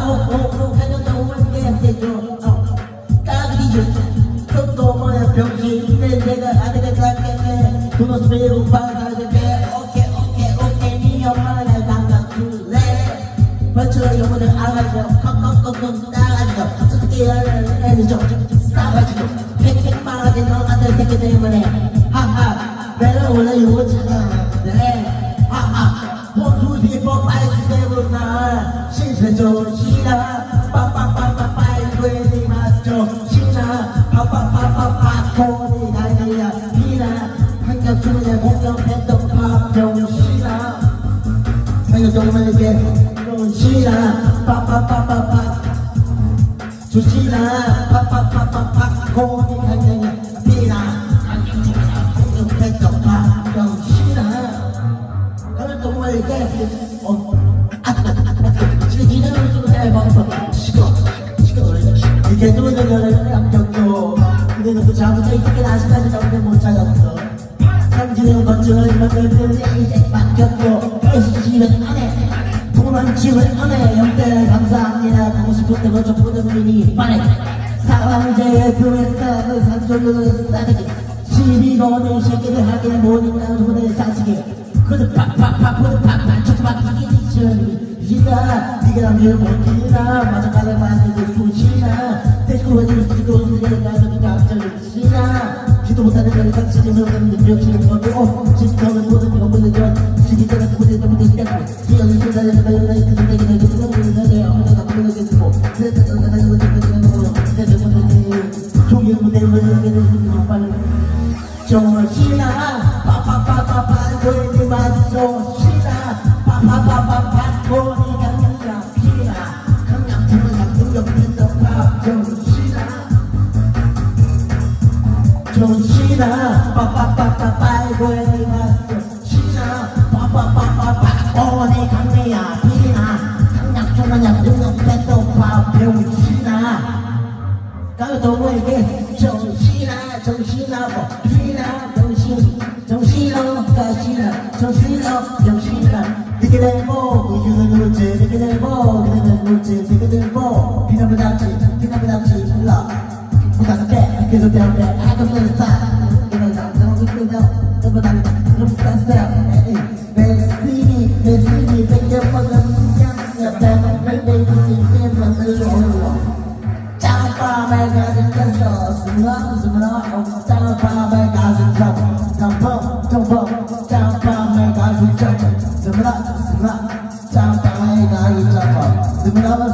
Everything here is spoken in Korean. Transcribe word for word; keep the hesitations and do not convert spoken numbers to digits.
oh, oh, oh, 가져다 오면 깨세요. 까기죠. 또 뭐야, 병신. 내가 아들을 닦겠네. 돈 없으면 받아줄게. 오케이, 오케이, 오케이. 니 엄마를 반갑줄래? 벌초로 영혼을 알아줘. 컥컥컥컥 따가지고. 스스키를 애니죠. 싸가지고. 팩팩 말하지 너 같은 새끼 때문에. 하하. 내가 원래 요거잖아. 네. 하하. 원투시 뽀빠이스 때문에 날 신세조 시나. 빠빠빠빠빠이 괴리 맞죠. 시나. 빠빠빠빠빠 고니 가이야. 비나. 한겹 주문에 공격 팬덤 팝병 시나. 한겹 정말 이게 시나. 빠빠빠빠빠 주시나. 빠빠빠빠빠 고니 가이야. 비나. 한겹 주문에 공격 팬덤 팝병 시나. 그걸 정말 이게 어 지금 니네는 쓰고 잘 먹었어. 시끄러 시끄러 이게 누구들을 양격도 근데 그 잘못돼 있었긴 아직까지 정대 못 찾았어. 상진의 건축을 이만큼 때문에 이제 바뀌었고 에스지는 안해 도망치면 안해 영대 감사합니다. 가고 싶을 때 건축 보내주니 빠르게 사왕제의 교회사 그 산소를 싸대기 시비거는 새끼들 하기는 못있다 손에 싸지게 그들 팍팍팍 그들 팍팍 촉박하게 미션 이나 니가 남들 못이나 마저가를 만들고 수시나 대시고 해줄 수 있고 수시를 가져도 갑자기 시나 지도 못하는 별이 같이 지면 능력치는 거고 지금은 모든 병원을 전 지기자가 고대 때문에 있다고 지연이 순간에서 가요나이 그 생각이 날 때 그런 거를 내가 혼자가 불러겠고 그래서 내가 나이고 지금 거고 그래서 오늘 종이 무대를 여기는 좀 빨리 정신아 빠빠빠빠빠 고인이 맞죠 시나 빠빠빠빠빠 고니 강력이야 피나 강력팀은 능력된다 밥 정신아 정신아 빠빠빠빠빠 고인이 맞죠 시나 빠빠빠빠빠 고니 강력이야 피나 강력팀은 능력된다 밥 정신아 가도 뭐이게 정신아 정신아 뭐 피나 정신 정신아 가시나 정신아 정신아 되게 되고 이유는 물질 되게 되고 그대는 물질 되게 되고 피나부 잡지 피나부 잡지 몰라 부가서 때 계속 때문에 아까부터 다 이런 상상을 이끌며 너무 다르다 그럼 스타스야 베스티니 베스티니 백개 먹은 양옆에 멜베이비 때문에 짬밤에 가진 겠어 스물아 스물아 짬밤에 가진 짬 짬밤 짬밤 짬밤에 가진 짬 스물아 스물아 짬밤에 가진 짬밤 스물아